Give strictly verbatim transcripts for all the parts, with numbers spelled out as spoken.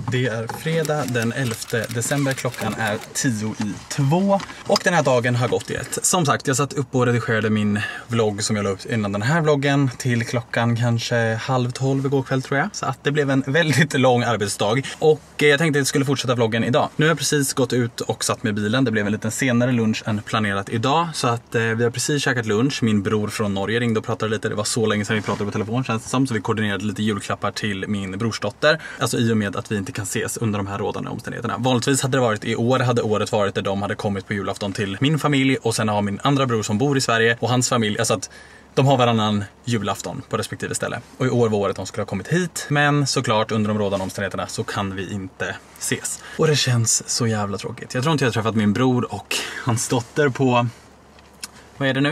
Det är fredag den elfte december, klockan är tio i två och den här dagen har gått i ett. Som sagt, jag satt upp och redigerade min vlogg som jag la upp innan den här vloggen till klockan kanske halv tolv igår kväll tror jag. Så att det blev en väldigt lång arbetsdag och jag tänkte att jag skulle fortsätta vloggen idag. Nu har jag precis gått ut och satt med bilen. Det blev en liten senare lunch än planerat idag, så att eh, vi har precis käkat lunch. Min bror från Norge ringde och pratade lite. Det var så länge sedan vi pratade på telefon känns det som, så vi koordinerade lite julklappar till min brorsdotter. Alltså i och med att vi inte kan ses under de här rådande omständigheterna. Vanligtvis hade det varit i år, hade året varit där de hade kommit på julafton till min familj och sen har min andra bror som bor i Sverige och hans familj, alltså att de har varannan julafton på respektive ställe. Och i år var året de skulle ha kommit hit, men såklart under de rådande omständigheterna så kan vi inte ses. Och det känns så jävla tråkigt. Jag tror inte jag har träffat min bror och hans dotter på, vad är det nu?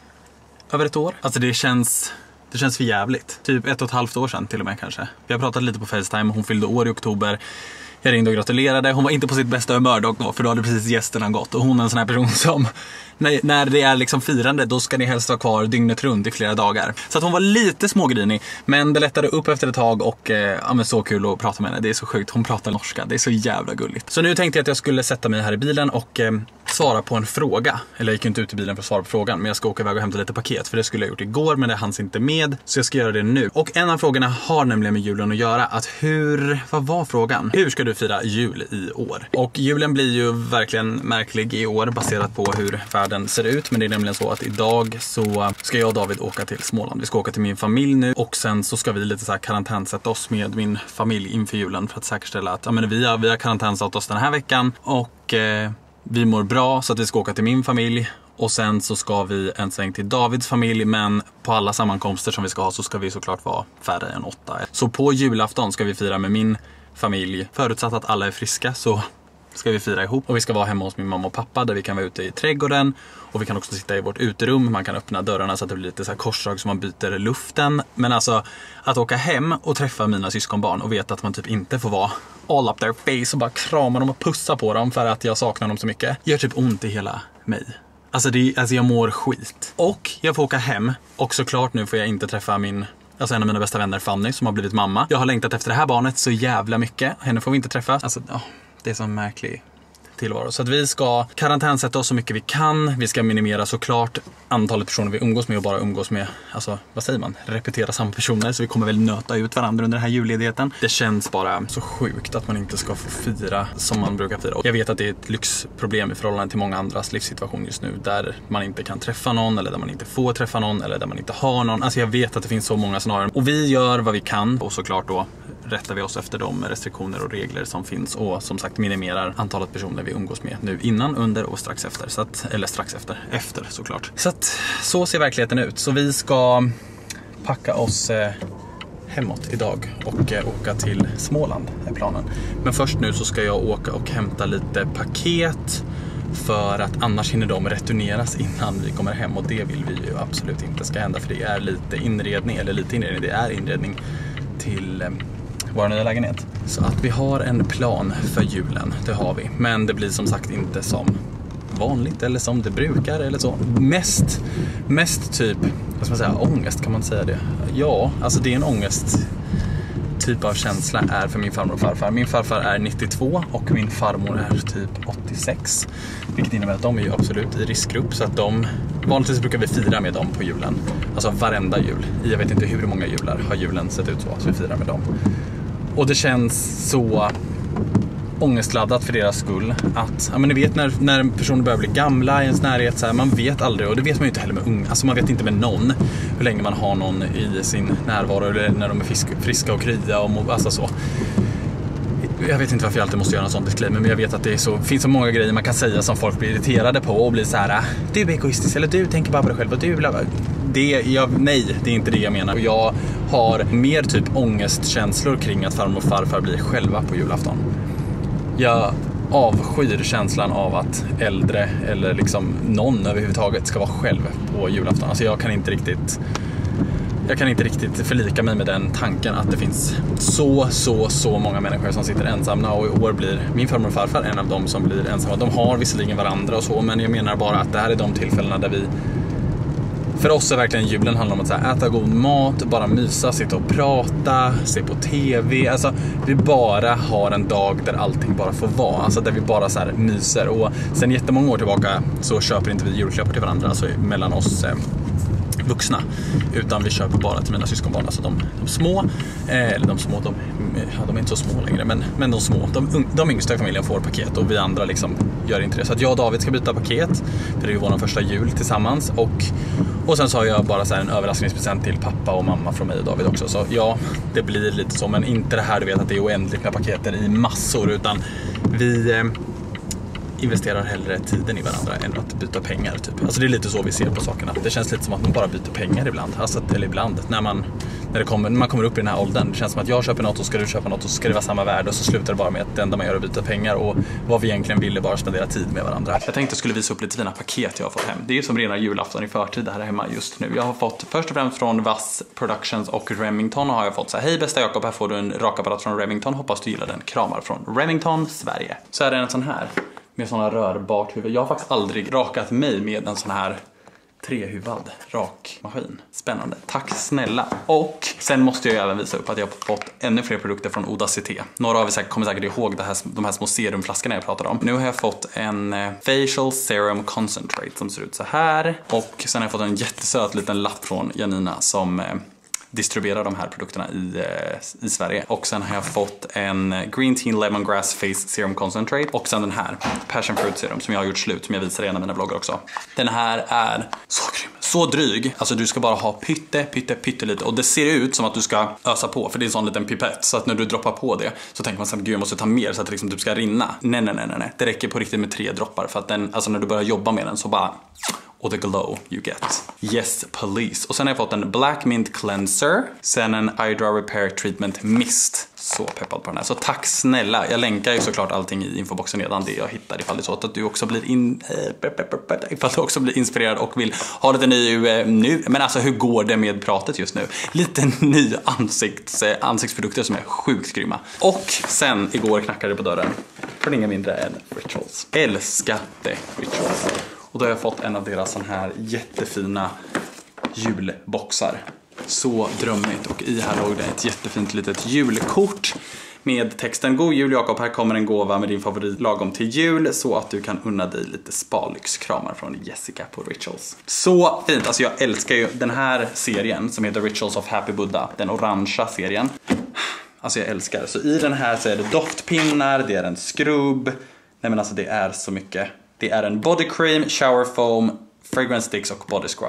Över ett år. Alltså det känns... Det känns för jävligt. Typ ett och ett halvt år sedan till och med kanske. Vi har pratat lite på FaceTime. Hon fyllde år i oktober. Jag ringde och gratulerade. Hon var inte på sitt bästa humör dock då, för då hade precis gästerna gått. Och hon är en sån här person som, när, när det är liksom firande, då ska ni helst vara kvar dygnet runt i flera dagar. Så att hon var lite smågrinig. Men det lättade upp efter ett tag och eh, ja, men så kul att prata med henne. Det är så sjukt. Hon pratar norska. Det är så jävla gulligt. Så nu tänkte jag att jag skulle sätta mig här i bilen och eh, svara på en fråga. Eller jag gick inte ut i bilen för att svara på frågan, men jag ska åka iväg och hämta lite paket. För det skulle jag gjort igår, men det hanns inte med. Så jag ska göra det nu. Och en av frågorna har nämligen med julen att göra. Att hur, vad var frågan? Hur ska du fira jul i år? Och julen blir ju verkligen märklig i år baserat på hur världen ser ut. Men det är nämligen så att idag så ska jag och David åka till Småland. Vi ska åka till min familj nu och sen så ska vi lite så här karantänsätta oss med min familj inför julen för att säkerställa att ja, men vi har, vi har karantänsatt oss den här veckan och eh, vi mår bra så att vi ska åka till min familj. Och sen så ska vi en sväng till Davids familj, men på alla sammankomster som vi ska ha så ska vi såklart vara färre än åtta. Så på julafton ska vi fira med min familj. Förutsatt att alla är friska så ska vi fira ihop. Och vi ska vara hemma hos min mamma och pappa där vi kan vara ute i trädgården. Och vi kan också sitta i vårt uterum. Man kan öppna dörrarna så att det blir lite så här korsdrag så man byter luften. Men alltså att åka hem och träffa mina syskonbarn och veta att man typ inte får vara all up their face och bara krama dem och pussa på dem för att jag saknar dem så mycket. Gör typ ont i hela mig. Alltså, det, alltså jag mår skit. Och jag får åka hem. Och såklart nu får jag inte träffa min, alltså en av mina bästa vänner, Fanny, som har blivit mamma. Jag har längtat efter det här barnet så jävla mycket. Henne får vi inte träffa. Alltså, oh, det är så märklig tillvaro. Så att vi ska karantänsätta oss så mycket vi kan. Vi ska minimera såklart antalet personer vi umgås med och bara umgås med, alltså vad säger man, repetera samma personer. Så vi kommer väl nöta ut varandra under den här julledigheten. Det känns bara så sjukt att man inte ska få fira som man brukar fira. Och jag vet att det är ett lyxproblem i förhållande till många andras livssituation just nu, där man inte kan träffa någon eller där man inte får träffa någon eller där man inte har någon. Alltså jag vet att det finns så många scenarier och vi gör vad vi kan och såklart då rättar vi oss efter de restriktioner och regler som finns och som sagt minimerar antalet personer vi umgås med nu innan, under och strax efter. Så att, eller strax efter, efter såklart. Så att så ser verkligheten ut. Så vi ska packa oss eh, hemåt idag och eh, åka till Småland är planen. Men först nu så ska jag åka och hämta lite paket för att annars hinner de returneras innan vi kommer hem och det vill vi ju absolut inte ska hända för det är lite inredning, eller lite inredning, det är inredning till eh, vår nya lägenhet. Så att vi har en plan för julen, det har vi. Men det blir som sagt inte som vanligt eller som det brukar eller så. Mest, mest typ, vad ska man säga, ångest, kan man säga det? Ja, alltså det är en ångest typ av känsla är för min farmor och farfar. Min farfar är nittiotvå och min farmor är typ åttiosex. Vilket innebär att de är ju absolut i riskgrupp så att de, vanligtvis brukar vi fira med dem på julen. Alltså varenda jul. Jag vet inte hur många jular har julen sett ut så att vi firar med dem. Och det känns så ångestladdat för deras skull att, ja men ni vet när, när personer börjar bli gamla i ens närhet så här, man vet aldrig, och det vet man ju inte heller med unga, alltså man vet inte med någon hur länge man har någon i sin närvaro eller när de är fisk, friska och krya och alltså så. Jag vet inte varför jag alltid måste göra en sån disclaimer, men jag vet att det är så, finns så många grejer man kan säga som folk blir irriterade på och blir så här: du är egoistisk eller du tänker bara på dig själv och du bla bla. Det, jag, nej, det är inte det jag menar. Jag har mer typ ångestkänslor kring att farmor och farfar blir själva på julafton. Jag avskyr känslan av att äldre eller liksom någon överhuvudtaget ska vara själv på julafton. Alltså jag kan inte riktigt jag kan inte riktigt förlika mig med den tanken att det finns så, så, så många människor som sitter ensamma, och i år blir min farmor och farfar en av dem som blir ensamma. De har visserligen varandra och så, men jag menar bara att det här är de tillfällena där vi För oss är verkligen julen handlar om att så här, äta god mat, bara mysa, sitta och prata, se på tv. Alltså vi bara har en dag där allting bara får vara. Alltså där vi bara så här myser. Och sen jättemånga år tillbaka så köper inte vi julklappar till varandra, alltså mellan oss eh, vuxna, utan vi köper bara till mina syskonbarn, alltså de, de små, eh, eller de små, de, ja, de är inte så små längre, men, men de små, de, de yngsta i familjen får paket och vi andra liksom gör inte det. Så att jag och David ska byta paket, för det är ju vår första jul tillsammans, och, och sen så har jag bara så här en överraskningspresent till pappa och mamma från mig och David också. Så ja, det blir lite så, men inte det här du vet att det är oändligt med paketer i massor, utan vi eh, investerar hellre tiden i varandra än att byta pengar typ. Alltså det är lite så vi ser på sakerna. Det känns lite som att man bara byter pengar ibland. Alltså, eller ibland när man när det kommer när man kommer upp i den här åldern. Det känns som att jag köper något och ska du köpa något och så ska det vara samma värde, och så slutar det bara med att det enda man gör är att byta pengar, och vad vi egentligen ville bara spendera tid med varandra. Jag tänkte jag skulle visa upp lite fina paket jag har fått hem. Det är ju som rena julafton i förtid här hemma just nu. Jag har fått först och främst från Vass Productions och Remington har jag fått så här: hej bästa Jakob, här får du en rakapparat från Remington. Hoppas du gillar den. Kramar från Remington, Sverige. Så är det en sån här med såna rör bak huvud. Jag har faktiskt aldrig rakat mig med en sån här trehuvad rakmaskin. Spännande. Tack snälla. Och sen måste jag även visa upp att jag har fått ännu fler produkter från Audacité. Några av er kommer säkert ihåg det här, de här små serumflaskorna jag pratade om. Nu har jag fått en Facial Serum Concentrate som ser ut så här. Och sen har jag fått en jättesöt liten lapp från Janina som distribuerar de här produkterna i, i Sverige. Och sen har jag fått en Green Tea Lemongrass Face Serum Concentrate. Och sen den här Passion Fruit Serum som jag har gjort slut, som jag visar i en av mina vloggar också. Den här är så grym, så dryg. Alltså du ska bara ha pytte, pytte, pytte lite. Och det ser ut som att du ska ösa på, för det är en sån liten pipett. Så att när du droppar på det så tänker man så här, gud jag måste ta mer så att det liksom typ ska rinna. Nej, nej, nej, nej. Det räcker på riktigt med tre droppar. För att den, alltså när du börjar jobba med den så bara... och the glow you get. Yes, police. Och sen har jag fått en Black Mint Cleanser. Sen en Hydra Repair Treatment Mist. Så peppad på den här. Så tack snälla. Jag länkar ju såklart allting i infoboxen redan. Det jag hittar ifall det är så att du också blir in, ifall du också blir inspirerad och vill ha lite ny nu. Men alltså hur går det med pratet just nu? Lite ny ansikts, ansiktsprodukter som är sjukt grymma. Och sen igår knackade det på dörren. Från inga mindre än Rituals. Älskade Rituals. Och då har jag fått en av deras sån här jättefina julboxar. Så drömmigt. Och i här låg det ett jättefint litet julkort med texten: God jul Jakob, här kommer en gåva med din favorit lagom till jul så att du kan unna dig lite spalyxkramar från Jessica på Rituals. Så fint, alltså jag älskar ju den här serien som heter Rituals of Happy Buddha, den orangea serien. Alltså jag älskar det. Så i den här så är det doftpinnar, det är en skrubb. Nej men alltså det är så mycket. Det är en body cream, shower foam, fragrance sticks och body scrub.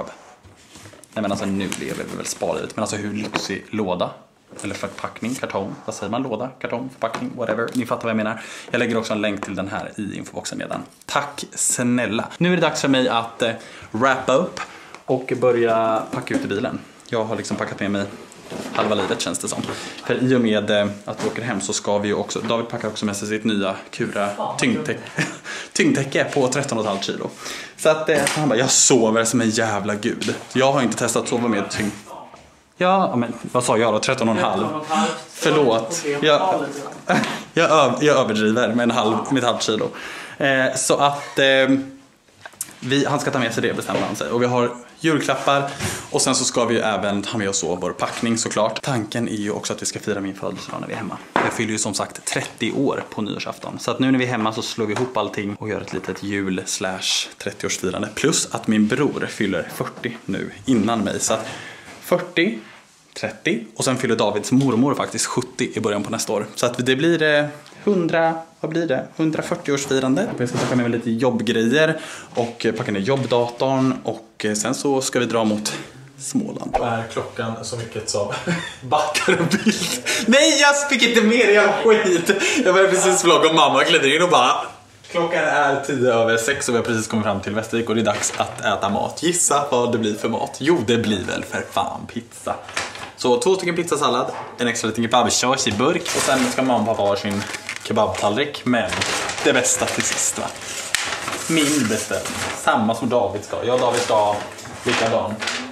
Nej men alltså nu lever vi väl spara ut. Men alltså hur lyxig låda. Eller förpackning, kartong. Vad säger man? Låda, kartong, förpackning, whatever. Ni fattar vad jag menar. Jag lägger också en länk till den här i infoboxen nedan. Tack snälla. Nu är det dags för mig att eh, wrappa upp och börja packa ut i bilen. Jag har liksom packat med mig halva livet känns det som. För i och med eh, att vi åker hem så ska vi ju också... David packar också med sig sitt nya Kura tyngdtäcke, tyngdtäcke på tretton komma fem kilo. Så att eh, han bara, jag sover som en jävla gud. Jag har inte testat att sova med tyngd. Ja, men vad sa jag då? tretton komma fem. Förlåt. Jag, jag, öv, jag överdriver med, en halv, med ett halvt kilo. Eh, så att eh, vi, han ska ta med sig det, bestämmer han sig. Och vi har julklappar. Och sen så ska vi ju även ha med oss vår packning såklart. Tanken är ju också att vi ska fira min födelsedag när vi är hemma. Jag fyller ju som sagt trettio år på nyårsafton. Så att nu när vi är hemma så slår vi ihop allting och gör ett litet jul slash trettioårsfirande. Plus att min bror fyller fyrtio nu innan mig. Så att fyrtio, trettio och sen fyller Davids mormor faktiskt sjuttio i början på nästa år. Så att det blir eh, hundra, vad blir det? hundrafyrtio-årsfirande. Jag ska packa med mig lite jobbgrejer och packa ner jobbdatorn och sen så ska vi dra mot Småland. Och är klockan så mycket som backar och bild. Nej, jag fick inte mer, jag skit. Jag började precis vlogga och mamma klädde in och bara... Klockan är tio över sex och vi har precis kommit fram till Västervik och det är dags att äta mat. Gissa vad det blir för mat. Jo, det blir väl för fan pizza. Så två stycken pizzasallad, en extra liten kebabsås i burk och sen ska mamma och pappa ha sin kebabtallrik. Men det bästa till sist, va? Min beställning. Samma som David ska. Jag och David ska ha likadan.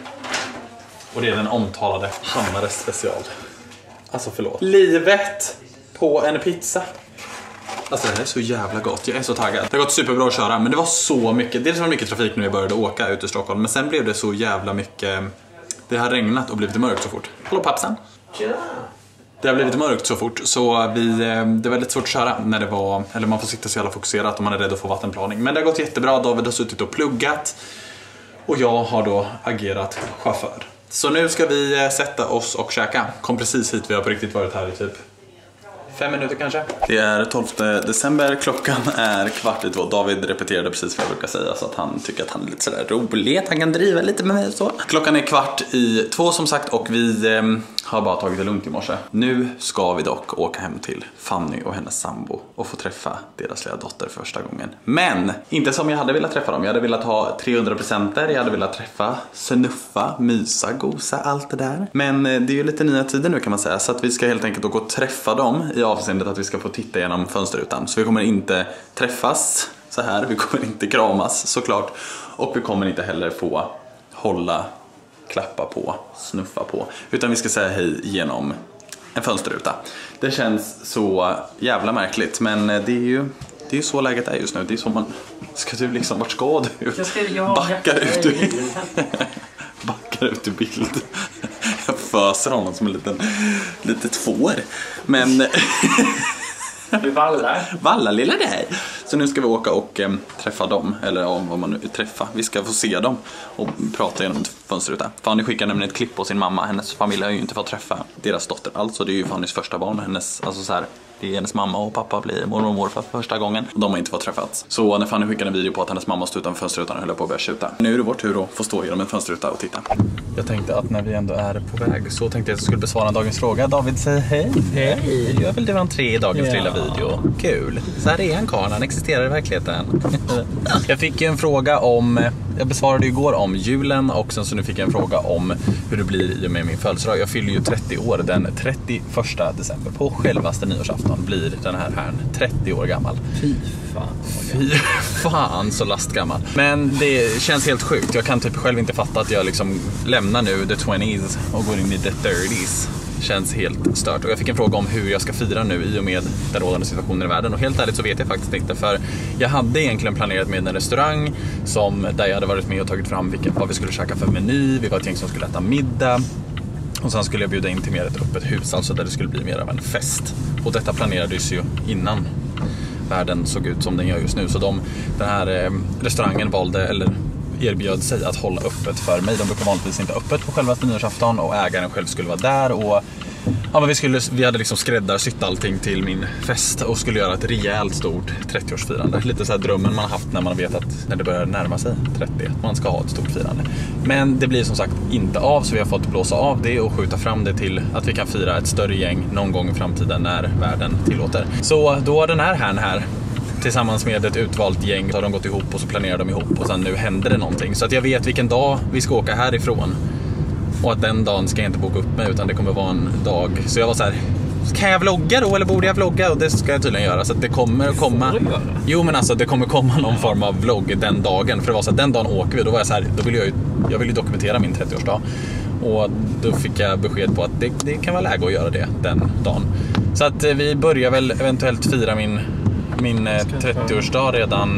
Och det är den omtalade Hammares special. Alltså förlåt. Livet på en pizza. Alltså det här är så jävla gott, jag är så taggad. Det har gått superbra att köra, men det var så mycket. Dels var det mycket trafik när vi började åka ut ur Stockholm, men sen blev det så jävla mycket. Det har regnat och blivit mörkt så fort. Hallå pappsan. Tjena. Det har blivit mörkt så fort, så vi, det var väldigt svårt att köra när det var, eller man får sitta så jävla fokuserat om man är rädd att få vattenplaning. Men det har gått jättebra, David har suttit och pluggat och jag har då agerat chaufför. Så nu ska vi sätta oss och käka. Kom precis hit, vi har på riktigt varit här i typ fem minuter kanske. Det är tolfte december, klockan är kvart i två. David repeterade precis vad jag brukar säga, så att han tycker att han är lite sådär rolig. Han kan driva lite med mig så. Klockan är kvart i två som sagt, och vi eh, har bara tagit det lugnt i morse. Nu ska vi dock åka hem till Fanny och hennes sambo och få träffa deras lilla dotter för första gången. Men inte som jag hade velat träffa dem. Jag hade velat ha trehundra presenter, jag hade velat träffa, snuffa, mysa, gosa, allt det där. Men det är ju lite nya tider nu kan man säga, så att vi ska helt enkelt gå och träffa dem i avseendet att vi ska få titta genom fönsterrutan. Så vi kommer inte träffas så här, vi kommer inte kramas såklart, och vi kommer inte heller få hålla, klappa på, snuffa på, utan vi ska säga hej genom en fönsterruta. Det känns så jävla märkligt, men det är ju det är så läget är just nu. Det är så man ska du liksom, vart ska du? Jag ska, jag backar ut ur backar ut ur bild. Jag föser honom som en liten litet får. Men du vallar. Vallar lilla dig. Så nu ska vi åka och eh, träffa dem. Eller ja, vad man nu träffa. Vi ska få se dem och prata genom ett fönsterruta. Fanny skickar nämligen ett klipp på sin mamma. Hennes familj har ju inte fått träffa deras dotter. Alltså det är ju Fannys första barn. Hennes, alltså så här, det är hennes mamma och pappa blir mormor och morfar för första gången. Och de har inte fått träffats. Så när Fanny skickade en video på att hennes mamma stod utanför fönsterrutan och höll på att börja tjuta. Nu är det vår tur att få stå genom en fönsterruta och titta. Jag tänkte att när vi ändå är på väg så tänkte jag att jag skulle besvara dagens fråga. David säger hej. Hej. Du gör väl det entré i dagens ja. lilla video. Kul. Så här är han karl, han existerar i verkligheten. Jag fick ju en fråga om, jag besvarade igår om julen, och sen så nu fick jag en fråga om hur det blir i och med min födelsedag. Jag fyller ju trettio år den trettioförsta december. På självaste nyårsafton blir den här här trettio år gammal. Fy fan. Fy fan så lastgammal. Men det känns helt sjukt. Jag kan typ själv inte fatta att jag liksom lämnar nu the twenties och går in i the thirties. Känns helt stört. Och jag fick en fråga om hur jag ska fira nu i och med den rådande situationen i världen. Och helt ärligt så vet jag faktiskt inte, för jag hade egentligen planerat med en restaurang som, där jag hade varit med och tagit fram vilken, vad vi skulle käka för meny. Vi var ett gäng som skulle äta middag. Och sen skulle jag bjuda in till mer ett öppet hus, alltså där det skulle bli mer av en fest. Och detta planerades ju innan världen såg ut som den gör just nu. Så de, den här eh, restaurangen valde, eller erbjöd sig att hålla öppet för mig. De brukar vanligtvis inte öppet på själva nyårsafton, och ägaren själv skulle vara där. Och ja, men vi, skulle, vi hade liksom skräddarsytt allting till min fest och skulle göra ett rejält stort trettioårsfirande. Lite så här drömmen man haft när man vet att när det börjar närma sig trettio, att man ska ha ett stort firande. Men det blir som sagt inte av, så vi har fått blåsa av det och skjuta fram det till att vi kan fira ett större gäng någon gång i framtiden när världen tillåter. Så då är den här här här tillsammans med ett utvalt gäng, så har de gått ihop och så planerar de ihop, och sen nu händer det någonting. Så att jag vet vilken dag vi ska åka härifrån, och att den dagen ska jag inte boka upp mig, utan det kommer vara en dag. Så jag var så här, kan jag vlogga då, eller borde jag vlogga? Och det ska jag tydligen göra, så att det kommer komma. Jo men alltså det kommer komma någon form av vlogg den dagen. För det var så att den dagen åker vi, då var jag så här, då vill jag ju, jag vill ju dokumentera min trettioårsdag. Och då fick jag besked på att det, det kan vara läge att göra det den dagen. Så att vi börjar väl eventuellt fira min min trettioårsdag redan.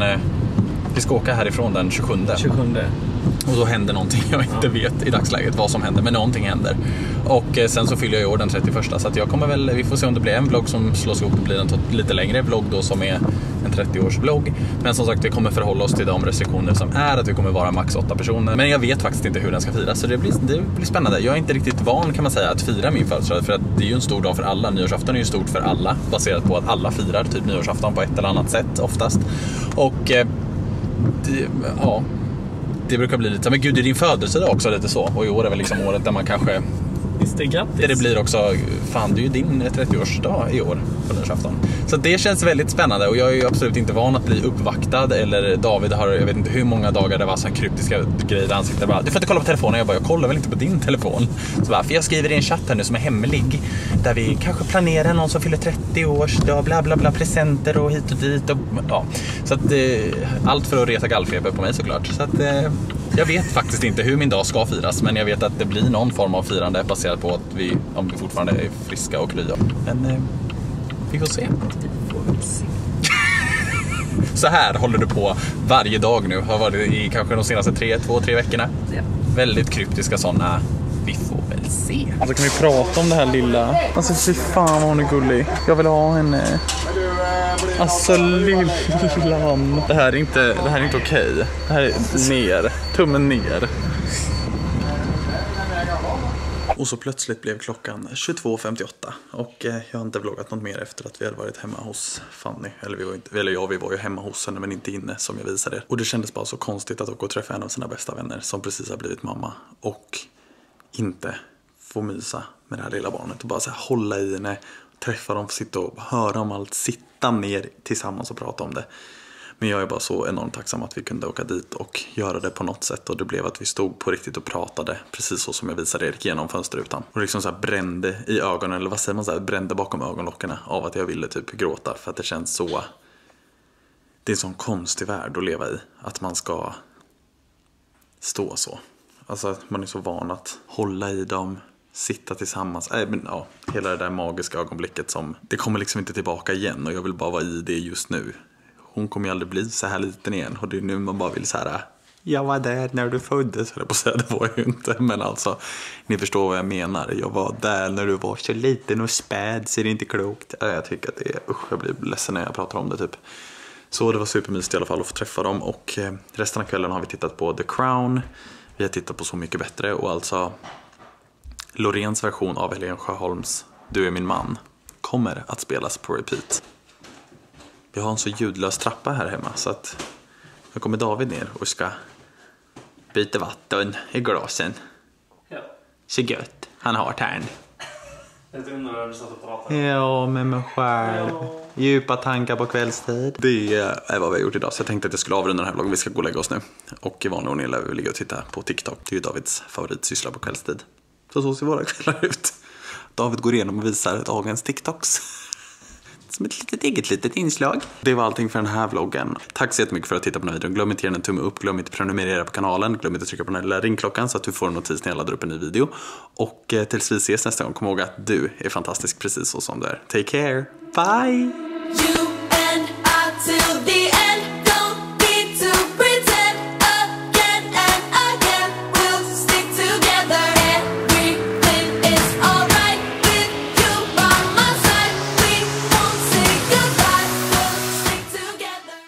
Vi ska åka härifrån den tjugosjunde. tjugosjunde. Och då händer någonting jag inte vet i dagsläget vad som händer, men någonting händer. Och sen så fyller jag i år den trettioförsta, så att jag kommer väl, vi får se om det blir en vlogg som slås ihop och blir en lite längre vlogg då, som är en trettioårsvlogg. Men som sagt, vi kommer förhålla oss till de restriktioner som är, att vi kommer vara max åtta personer. Men jag vet faktiskt inte hur den ska firas, så det blir, det blir spännande. Jag är inte riktigt van, kan man säga, att fira min födelsedag, för att det är ju en stor dag för alla. Nyårsafton är ju stort för alla, baserat på att alla firar typ nyårsafton på ett eller annat sätt oftast. Och eh, det, ja, det brukar bli lite, men gud, det är din födelsedag också lite så. Och i år är väl liksom året där man kanske, det, där det blir också, fan det är ju din trettioårsdag i år på nyårsafton. Så det känns väldigt spännande, och jag är ju absolut inte van att bli uppvaktad. Eller David har, jag vet inte hur många dagar det var så här kryptiska grejer i ansiktet. Bara, du får inte kolla på telefonen. Jag bara, jag kollar väl inte på din telefon. Så bara, för jag skriver i en chatt här nu som är hemlig, där vi kanske planerar någon som fyller trettio års dag, bla bla bla, presenter och hit och dit och, ja. Så att eh, allt för att reta gallfeber på mig såklart. Så att eh, jag vet faktiskt inte hur min dag ska firas, men jag vet att det blir någon form av firande baserat på att vi, om vi fortfarande är friska och krya. Men eh, vi får se. Vi får se. Så här håller du på varje dag nu. Har varit i kanske de senaste tre, två, tre veckorna. Ja. Väldigt kryptiska sådana. Vi får väl se. Alltså kan vi prata om det här lilla? Alltså fy fan vad hon är gullig. Jag vill ha henne. Alltså lilla. Det här är inte, det här är inte okej. Det här är ner. Tummen ner. Och så plötsligt blev klockan tjugotvå femtioåtta. Och eh, jag har inte vloggat något mer efter att vi hade varit hemma hos Fanny. Eller, vi var inte, eller ja, vi var ju hemma hos henne men inte inne som jag visade er. Och det kändes bara så konstigt att åka och träffa en av sina bästa vänner som precis har blivit mamma. Och inte få mysa med det här lilla barnet. Och bara så här, hålla i henne, träffa dem, sitta och höra om allt. Sitta ner tillsammans och prata om det. Men jag är bara så enormt tacksam att vi kunde åka dit och göra det på något sätt. Och det blev att vi stod på riktigt och pratade. Precis så som jag visade Erik genom fönsterrutan. Och liksom så här brände i ögonen, eller vad säger man, så här, brände bakom ögonlockarna av att jag ville typ gråta. För att det känns så... Det är en sån konstig värld att leva i. Att man ska stå så. Alltså man är så van att hålla i dem, sitta tillsammans. Äh, men, ja, hela det där magiska ögonblicket som... Det kommer liksom inte tillbaka igen och jag vill bara vara i det just nu. Hon kommer ju aldrig bli så här liten igen. Och det är nu man bara vill så här. Jag var där när du föddes. Jag på säga, det var jag ju inte. Men alltså, ni förstår vad jag menar. Jag var där när du var så liten och späd. Så det är inte klokt. Jag tycker att det är... Usch, jag blir ledsen när jag pratar om det typ. Så det var supermysigt i alla fall att få träffa dem. Och eh, resten av kvällen har vi tittat på The Crown. Vi har tittat på Så mycket bättre. Och alltså Loreens version av Helen Sjöholms Du är min man kommer att spelas på repeat. Vi har en så ljudlös trappa här hemma så att nu kommer David ner och ska byta vatten i glasen. Ja. Så gött. Han har tärn. Jag undrar vad du satt och pratade. Ja, med mig själv. Ja. Djupa tankar på kvällstid. Det är vad vi har gjort idag. Så jag tänkte att jag skulle avrunda den här vloggen. Vi ska gå och lägga oss nu. Och i vanlig ordning lär vi ligga och titta på TikTok. Det är ju Davids favoritsyssla på kvällstid. Så så ser våra kvällar ut. David går igenom och visar dagens TikToks. Som ett litet eget litet inslag. Det var allting för den här vloggen. Tack så jättemycket för att titta på den här videon. Glöm inte att ge den en tumme upp. Glöm inte att prenumerera på kanalen. Glöm inte att trycka på den här lilla ringklockan så att du får en notis när jag laddar upp en ny video. Och tills vi ses nästa gång, kom ihåg att du är fantastisk precis så som du är. Take care. Bye!